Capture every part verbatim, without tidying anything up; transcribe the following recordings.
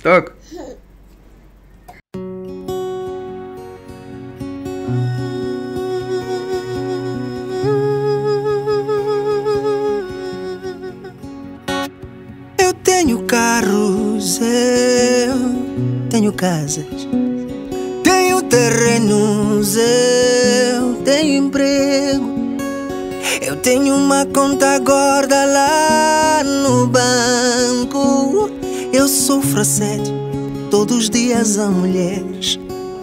Toca. Eu tenho carros, eu tenho casas, tenho terrenos, eu tenho emprego. Eu tenho uma conta gorda lá no banco. Eu sofro assédio todos os dias a mulheres.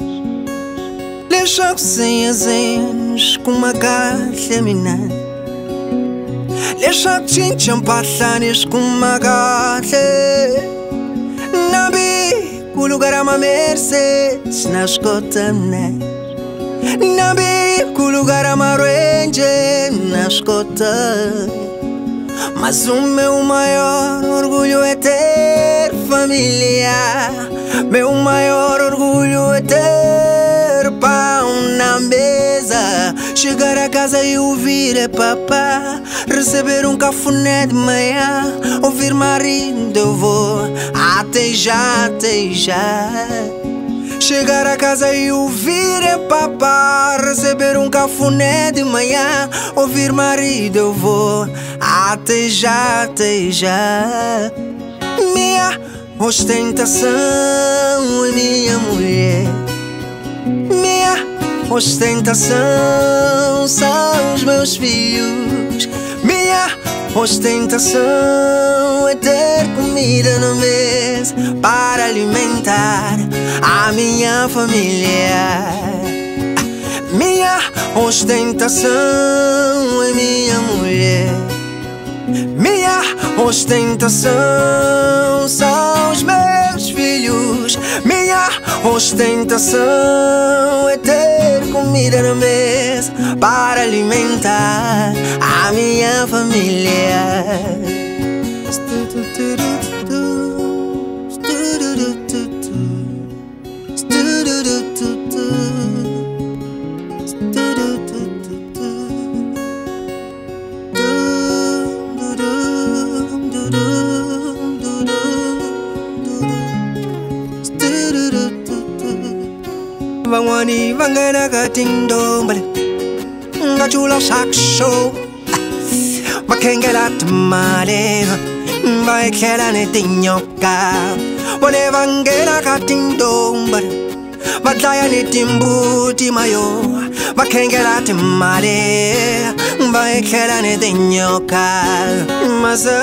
Deixo sem azenos com uma caixa minada. Deixo chincham passanes com uma caixa. Na bico lugar a uma Mercedes na escota, né? Na bico lugar a uma Ranger na escota. Mas o meu maior orgulho é ter família. Meu maior orgulho é ter pão na mesa. Chegar a casa e ouvir é papá. Receber um cafuné de manhã. Ouvir marido, eu vou até já, até já. Chegar a casa e ouvir é papá. Receber um cafuné de manhã. Ouvir marido, eu vou até já, até já. Minha ostentação é minha mulher. Minha ostentação são os meus filhos. Minha ostentação é ter comida na mesa para alimentar a minha família. Minha ostentação é minha mulher. Minha ostentação são os meus filhos. Minha ostentação é ter comida na mesa para alimentar a minha família. Vangwani vangana katindombale ngachula saksho makengela tamale vaikela netinyoka wale vangena katindombale vadlaya netimbuti mayo makengela tamale vaikela netinyoka masa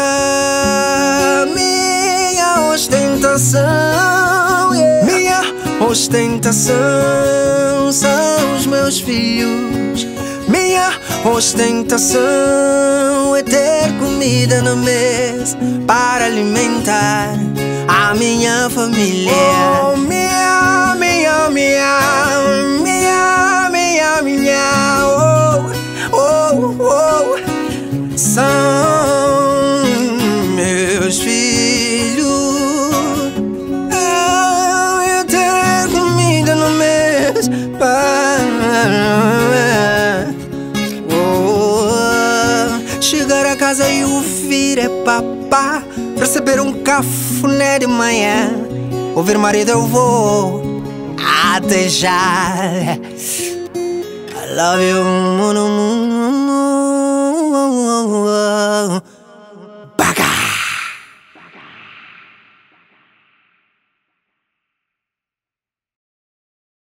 minha ostentação, yeah. Minha ostentação são os meus filhos. Minha ostentação é ter comida na mesa para alimentar a minha família. Oh, minha, minha, minha, minha, minha, minha, oh, oh, oh, são meus filhos. Eu ter comida na mesa para oh, chegar a casa e ouvir é papá. Receber um cafuné de manhã. Ouvir marido, eu vou até já. I love you, mundo, mundo.